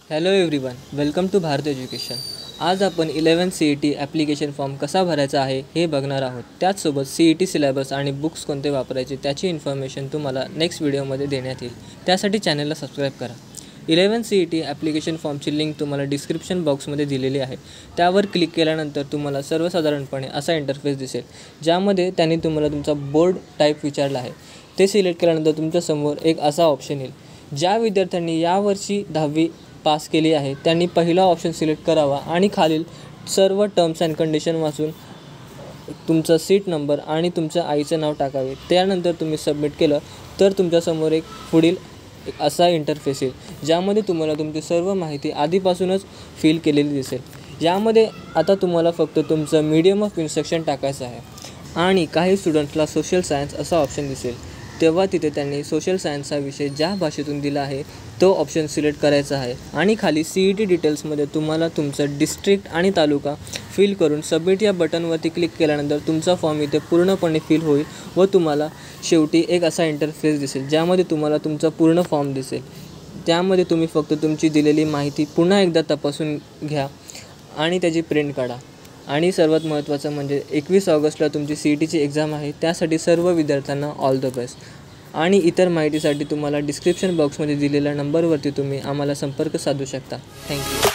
Hello everyone, welcome to Bharat education. आज आपण 11 CET application form कसा भरायचा आहे हे बघणार आहोत. त्याचसोबत CET सिलेबस आणि बुक्स कोणते वापरायचे त्याची इन्फॉर्मेशन तुम्हाला नेक्स्ट व्हिडिओमध्ये देण्यात येईल. त्यासाठी चॅनलला सबस्क्राईब करा. 11 CET ॲप्लिकेशन फॉर्मची लिंक तुम्हाला डिस्क्रिप्शन बॉक्समध्ये दिलेली आहे. त्यावर क्लिक केल्यानंतर तुम्हाला सर्वसाधारणपणे असा इंटरफेस दिसेल, ज्यामध्ये त्यांनी तुम्हाला तुमचा बोर्ड टाईप विचारला आहे. ते सिलेक्ट केल्यानंतर तुमच्यासमोर एक असा ऑप्शन येईल. ज्या विद्यार्थ्यांनी यावर्षी 10वी पास केली आहे त्यांनी पहिला ऑप्शन सिलेक्ट करावा आणि खालील सर्व टर्म्स अँड कंडिशन वाचून तुमचा सीट नंबर आणि तुमच्या आईचं नाव टाकावे. त्यानंतर तुम्ही सबमिट केलं तर तुमच्यासमोर पुढील असा इंटरफेस येईल, ज्यामध्ये तुम्हाला तुमची सर्व माहिती आधीपासूनच फिल केलेली दिसेल. यामध्ये आता तुम्हाला फक्त तुमचं मीडियम ऑफ इन्स्ट्रक्शन टाकायचं आहे आणि काही स्टुडंट्सला सोशल सायन्स असा ऑप्शन दिसेल. तेव्हा तिथे त्यांनी सोशल सायन्सचा विषय ज्या भाषेतून दिला आहे तो ऑप्शन सिलेक्ट करायचा आहे आणि खाली CET डिटेल्समध्ये तुम्हाला तुमचं डिस्ट्रिक्ट आणि तालुका फिल करून सबमिट या बटनवरती क्लिक केल्यानंतर तुमचा फॉर्म इथे पूर्णपणे फिल होईल व तुम्हाला शेवटी एक असा इंटरफेस दिसेल, ज्यामध्ये तुम्हाला तुमचा पूर्ण फॉर्म दिसेल. त्यामध्ये तुम्ही फक्त तुमची दिलेली माहिती पुन्हा एकदा तपासून घ्या आणि त्याची प्रिंट काढा. आणि सर्वात महत्त्वाचं म्हणजे 21 ऑगस्टला तुमची CETची एक्झाम आहे. त्यासाठी सर्व विद्यार्थ्यांना ऑल द बेस्ट. आणि इतर माहितीसाठी तुम्हाला डिस्क्रिप्शन बॉक्समध्ये दिलेल्या नंबरवरती तुम्ही आम्हाला संपर्क साधू शकता. थँक्यू.